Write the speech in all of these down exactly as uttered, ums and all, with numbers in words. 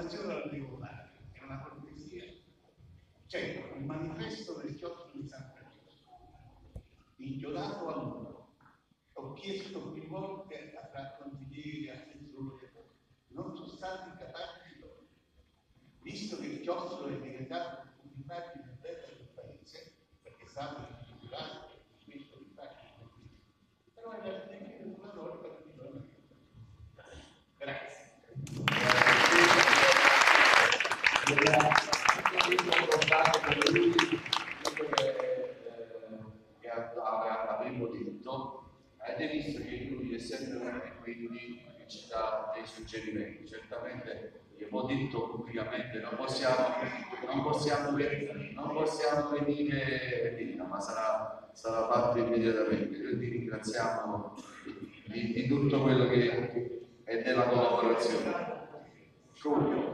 un'osservazione alla devo fare, è una cortesia. C'è il manifesto del chiostro di San Francesco, inchiodato al muro. Ho chiesto più volte a consiglieri, assessori, non sono stati capaci, visto che il chiostro è diventato un'immagine bella del paese, perché stava ristrutturato questo dibattito, però è la fine di una volta che non è. Grazie. Che avevo detto, avete visto che lui è sempre uno di quelli che ci dà dei suggerimenti. Certamente gli ho detto pubblicamente non possiamo, non possiamo venire, non possiamo venire prima, ma sarà, sarà fatto immediatamente. Quindi ringraziamo di, di tutto quello che è della collaborazione. Comunque.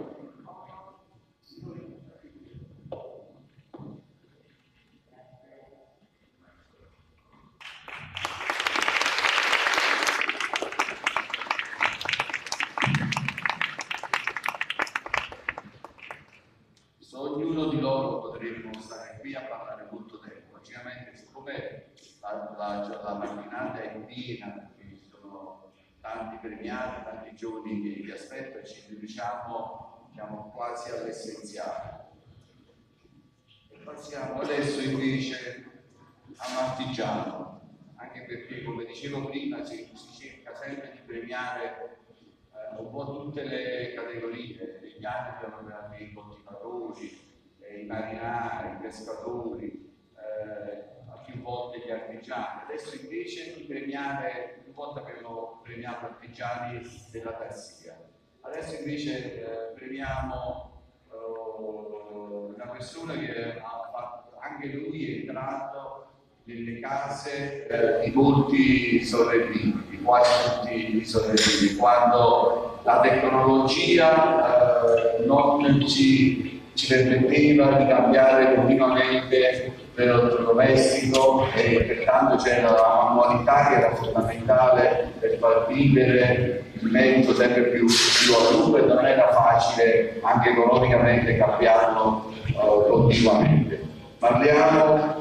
Ognuno di loro potremmo stare qui a parlare molto tempo. Logicamente, siccome la, la, la mattinata è piena, ci sono tanti premiati, tanti giovani che vi aspettano, ci riduciamo diciamo, quasi all'essenziale. E passiamo adesso invece a Martigiano, anche perché, come dicevo prima, si, si cerca sempre di premiare eh, un po' tutte le categorie. Negli anni abbiamo premiato i coltivatori, eh, i marinai, i pescatori, eh, più volte gli artigiani. Adesso invece di premiare, più volte abbiamo premiato artigiani della tassia. Adesso invece eh, premiamo uh, una persona che ha fatto, anche lui è entrato nelle case eh, di molti sorrellini, di quasi tutti i sorrellini, quando la tecnologia eh, non ci, ci permetteva di cambiare continuamente l'elettrodomestico e pertanto c'era la manualità che era fondamentale per far vivere il merito sempre più, più a lungo e non era facile anche economicamente cambiarlo uh, continuamente. Parliamo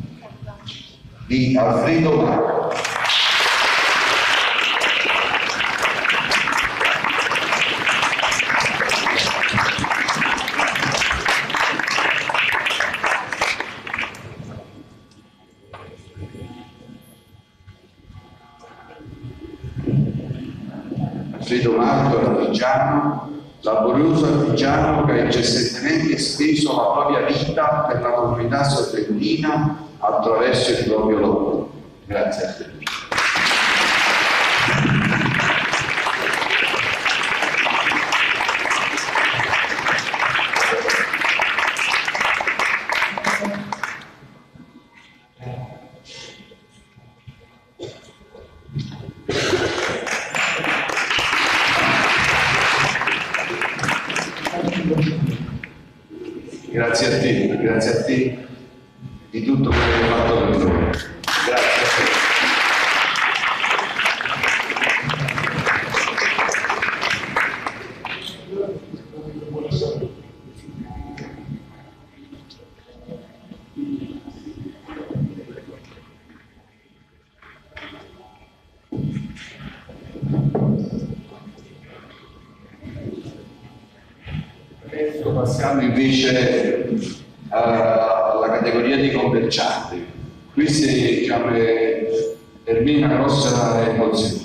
di Alfredo Marco. Alfredo Marco è artigiano, laborioso artigiano che ha incessantemente esteso la propria vita per la comunità sorrentina attraverso il proprio lavoro. Grazie a te. Grazie a te, grazie a te di tutto quello che hai fatto per noi. Grazie a te. Adesso passiamo invece alla categoria dei commercianti. Questa diciamo, è per me una grossa emozione.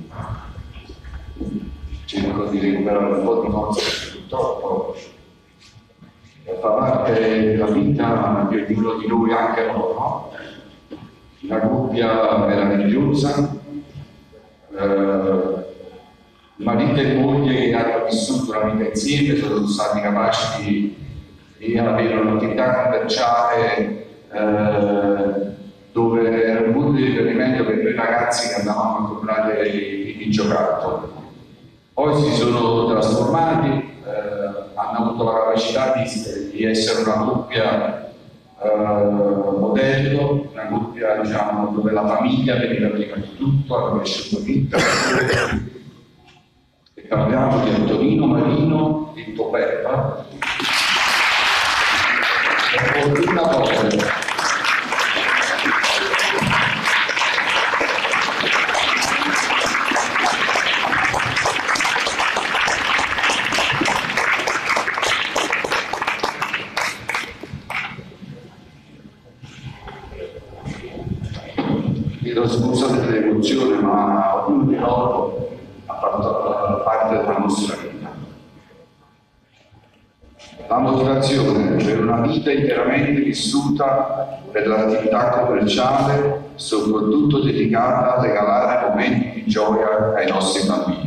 Cerco di recuperare un po' di cose, purtroppo fa parte della vita di ognuno di noi, anche loro. Una coppia meravigliosa, eh, marito e moglie che hanno vissuto la vita insieme, sono stati capaci di, di avere un'attività commerciale eh, dove era un punto di riferimento per noi ragazzi che andavamo a comprare i, i giocattoli. Poi si sono trasformati, eh, hanno avuto la capacità di, di essere una coppia eh, modello, una coppia diciamo, dove la famiglia veniva prima di tutto, hanno cresciuto vita. Parliamo di Antonino Marino di Toperpa e Fortuna Povero. Chiedo scusa dell'emozione, ma ognuno di loro ha fatto parte della nostra vita. La motivazione per una vita interamente vissuta per l'attività commerciale, soprattutto dedicata a regalare momenti di gioia ai nostri bambini.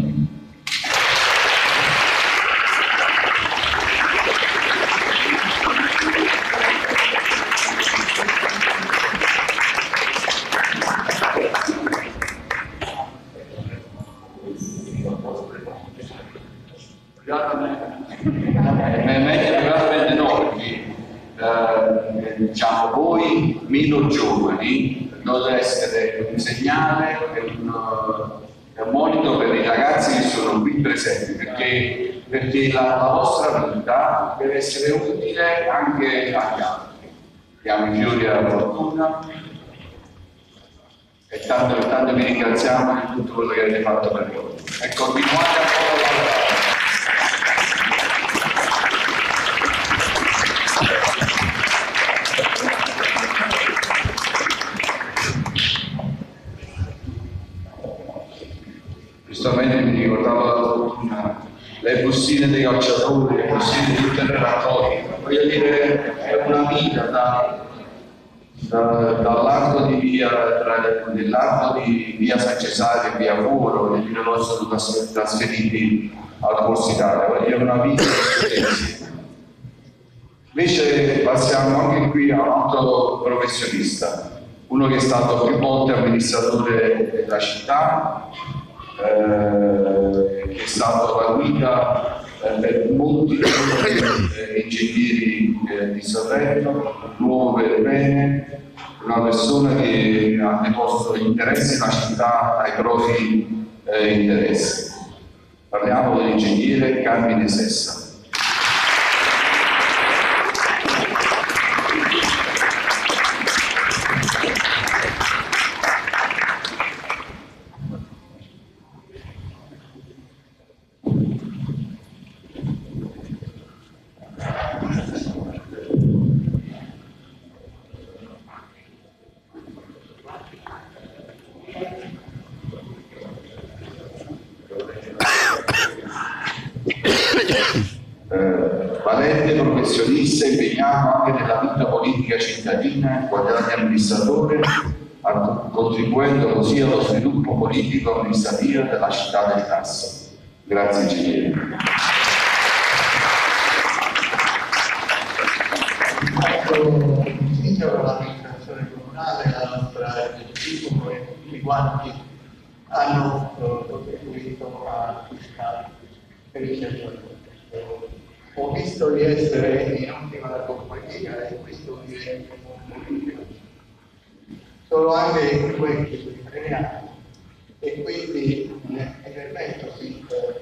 Veramente no, perché eh, diciamo voi meno giovani dovete essere un segnale e un, un monito per i ragazzi che sono qui presenti, perché, perché la, la vostra vita deve essere utile anche agli altri. Diamo i fiori alla fortuna e tanto, tanto vi ringraziamo di tutto quello che avete fatto per noi e continuate a lavorare. Giustamente mi ricordavo la fortuna, le bustine dei calciatori, le bustine di tutte le raccolte, voglio dire, è una vita da, da, dall'arco di via, dell'arco di via San Cesario e via Furo, e fino a sono trasferiti al Corso Italia, voglio dire, una vita insieme. Invece passiamo anche qui a un altro professionista, uno che è stato più volte amministratore della città, Eh, che è stato la guida eh, per molti eh, ingegneri eh, di Sorrento, nuovo per bene, una persona che ha deposto interesse nella città ai propri eh, interessi. Parliamo dell'ingegnere Carmine Sessa. Valente professionista impegnato anche nella vita politica cittadina, quale amministratore, contribuendo così allo sviluppo politico amministrativo della città del Tasso. Grazie ingegnere. Inizio con l'amministrazione comunale, la nostra esecutivo e tutti quanti hanno contribuito a questa iniziativa. Ho visto di essere in ottima compagnia e questo mi rende molto felice. Sono anche influenti sui tre anni e quindi mi permetto di